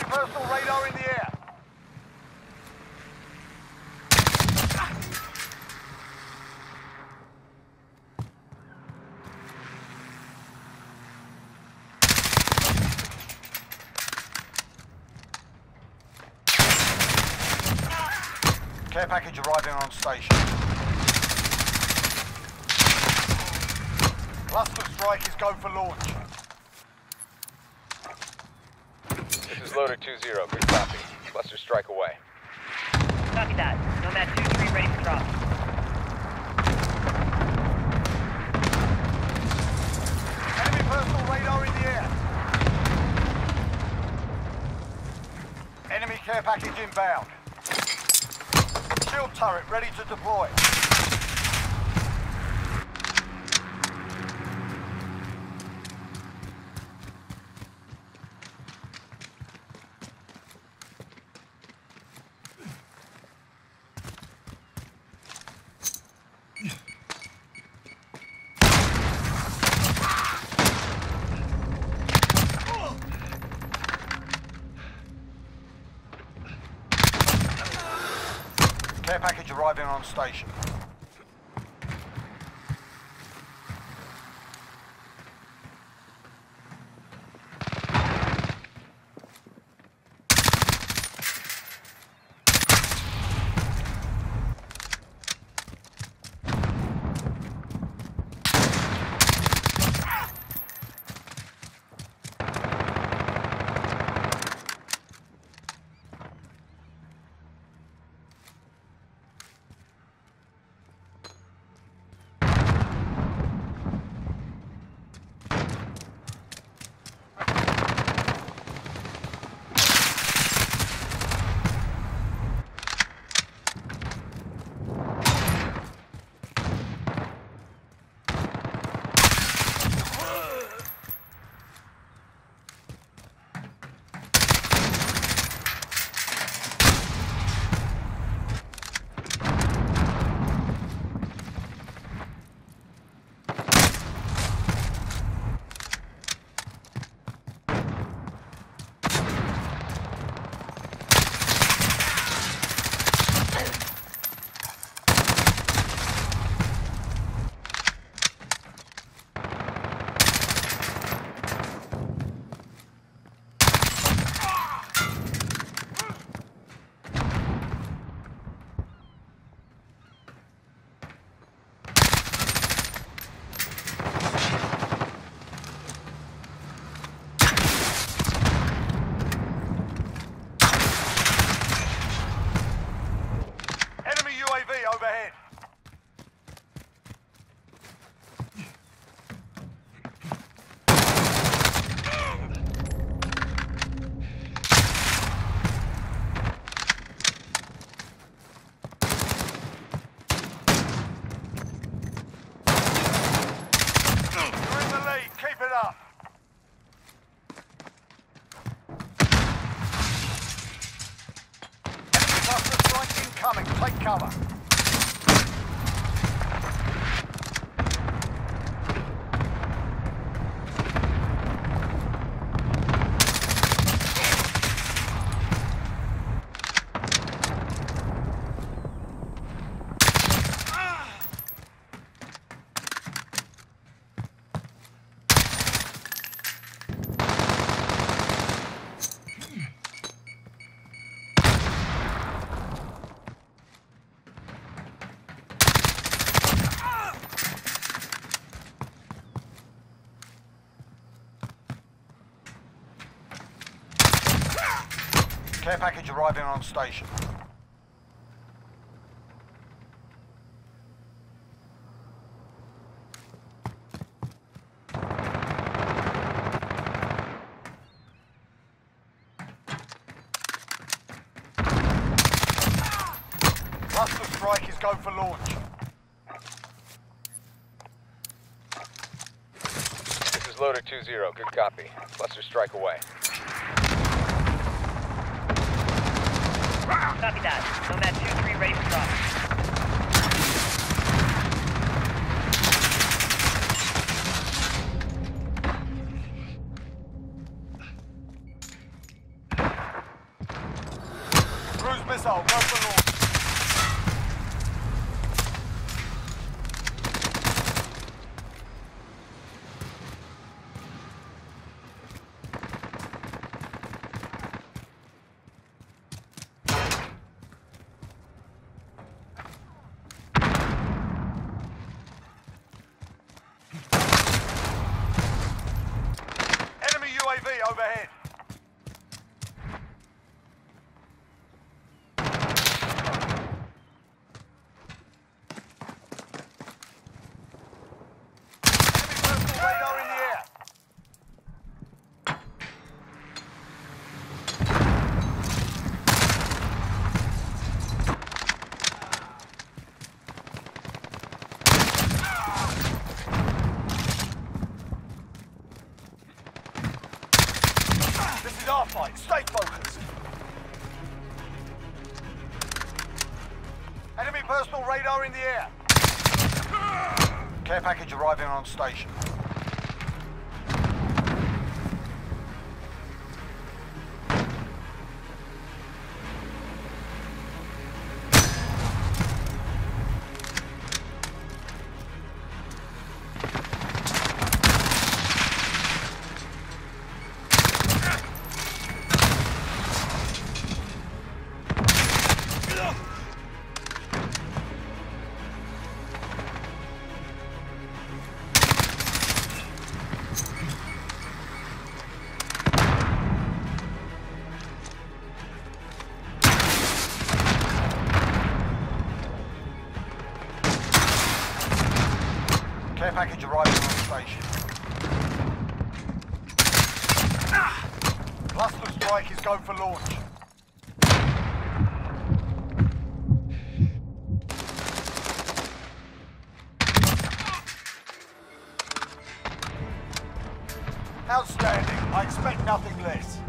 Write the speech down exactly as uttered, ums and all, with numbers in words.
personal radar in the air. Care package arriving on station. Cluster strike is go for launch. This is Loader two zero. Good copy. Cluster strike away. Copy that. Nomad two three ready for drop. Enemy personal radar in the air. Enemy care package inbound. Shield turret ready to deploy. Care package arriving on station. Overhead. You're in the lead. Keep it up. Enemy cluster strike incoming. Take cover. Care package arriving on station. Cluster strike is go for launch. This is Loader two zero. Good copy. Cluster strike away. Copy that. Nomad two three ready for drop. missile, go for launch. Enemy U A V overhead. Radar in the air. This is our fight. Stay focused. Enemy personal radar in the air. Care package arriving on station. Care package arriving on station. Cluster strike is go for launch. Outstanding. I expect nothing less.